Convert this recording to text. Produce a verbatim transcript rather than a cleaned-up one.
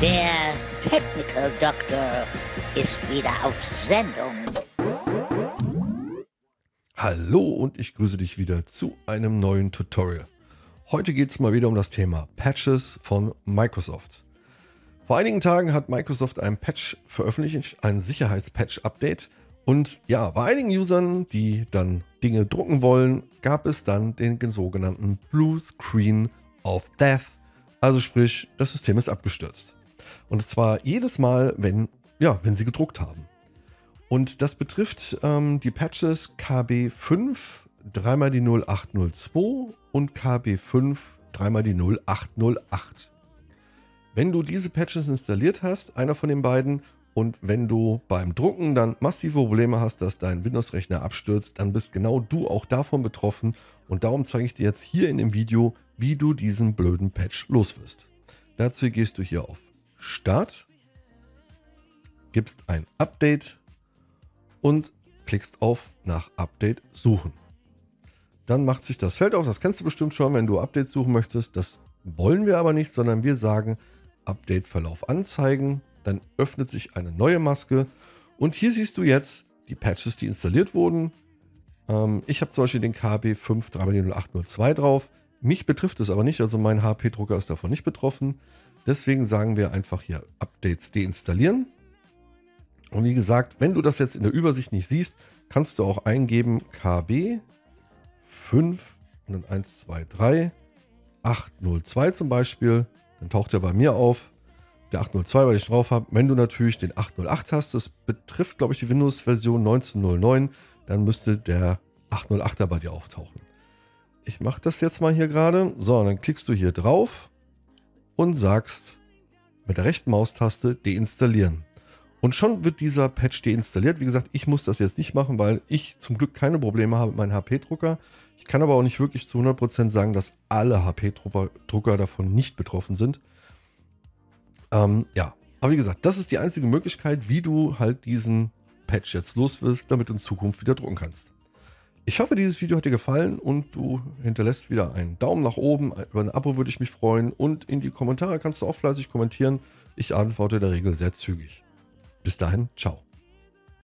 Der Technical Doctor ist wieder auf Sendung. Hallo und ich grüße dich wieder zu einem neuen Tutorial. Heute geht es mal wieder um das Thema Patches von Microsoft. Vor einigen Tagen hat Microsoft einen Patch veröffentlicht, ein Sicherheitspatch-Update. Und ja, bei einigen Usern, die dann Dinge drucken wollen, gab es dann den sogenannten Blue Screen of Death. Also sprich, das System ist abgestürzt. Und zwar jedes Mal, wenn, ja, wenn sie gedruckt haben. Und das betrifft ähm, die Patches K B fünf drei mal die null acht null zwei und K B fünf drei mal die null acht null acht. Wenn du diese Patches installiert hast, einer von den beiden, und wenn du beim Drucken dann massive Probleme hast, dass dein Windows-Rechner abstürzt, dann bist genau du auch davon betroffen. Und darum zeige ich dir jetzt hier in dem Video, wie du diesen blöden Patch los wirst. Dazu gehst du hier auf Start, gibst ein Update und klickst auf nach Update suchen. Dann macht sich das Feld auf, das kennst du bestimmt schon, wenn du Updates suchen möchtest. Das wollen wir aber nicht, sondern wir sagen Update-Verlauf anzeigen. Dann öffnet sich eine neue Maske und hier siehst du jetzt die Patches, die installiert wurden. Ähm, ich habe zum Beispiel den K B fünf drei mal die null acht null zwei drauf. Mich betrifft es aber nicht, also mein H P-Drucker ist davon nicht betroffen. Deswegen sagen wir einfach hier Updates deinstallieren. Und wie gesagt, wenn du das jetzt in der Übersicht nicht siehst, kannst du auch eingeben K B fünf und dann eins zwei drei acht null zwei zum Beispiel. Dann taucht er bei mir auf. Der acht null zwei, weil ich drauf habe. Wenn du natürlich den acht null acht hast, das betrifft, glaube ich, die Windows-Version neunzehn null neun, dann müsste der acht null achter bei dir auftauchen. Ich mache das jetzt mal hier gerade. So, dann klickst du hier drauf und sagst mit der rechten Maustaste deinstallieren. Und schon wird dieser Patch deinstalliert. Wie gesagt, ich muss das jetzt nicht machen, weil ich zum Glück keine Probleme habe mit meinem H P-Drucker. Ich kann aber auch nicht wirklich zu hundert Prozent sagen, dass alle H P-Drucker davon nicht betroffen sind. Ähm, ja, aber wie gesagt, das ist die einzige Möglichkeit, wie du halt diesen Patch jetzt los wirst, damit du in Zukunft wieder drucken kannst. Ich hoffe, dieses Video hat dir gefallen und du hinterlässt wieder einen Daumen nach oben. Über ein Abo würde ich mich freuen und in die Kommentare kannst du auch fleißig kommentieren. Ich antworte in der Regel sehr zügig. Bis dahin, ciao.